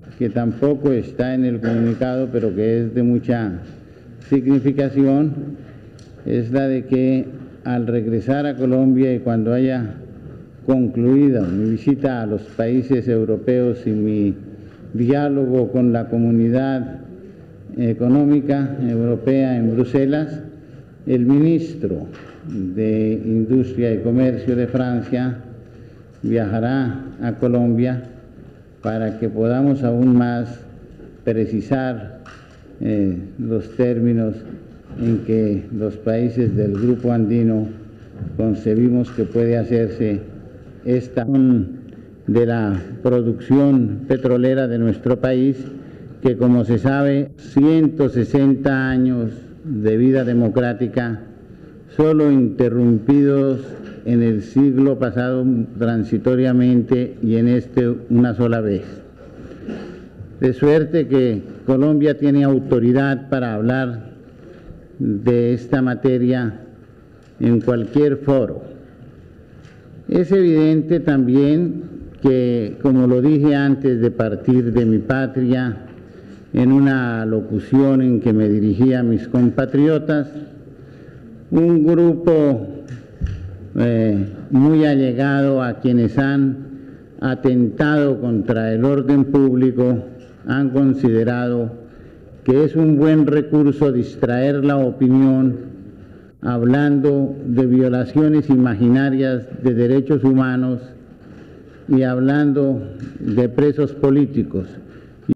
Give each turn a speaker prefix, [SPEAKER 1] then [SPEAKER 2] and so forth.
[SPEAKER 1] que tampoco está en el comunicado, pero que es de mucha significación, es la de que al regresar a Colombia y cuando haya concluido mi visita a los países europeos y mi diálogo con la Comunidad Económica Europea en Bruselas, el ministro de Industria y Comercio de Francia viajará a Colombia para que podamos aún más precisar los términos en que los países del Grupo Andino concebimos que puede hacerse esta de la producción petrolera de nuestro país, que como se sabe, 160 años de vida democrática, solo interrumpidos en el siglo pasado transitoriamente y en este una sola vez. De suerte que Colombia tiene autoridad para hablar de esta materia en cualquier foro. Es evidente también que, como lo dije antes de partir de mi patria, en una locución en que me dirigía a mis compatriotas, un grupo muy allegado a quienes han atentado contra el orden público han considerado que es un buen recurso distraer la opinión hablando de violaciones imaginarias de derechos humanos y hablando de presos políticos,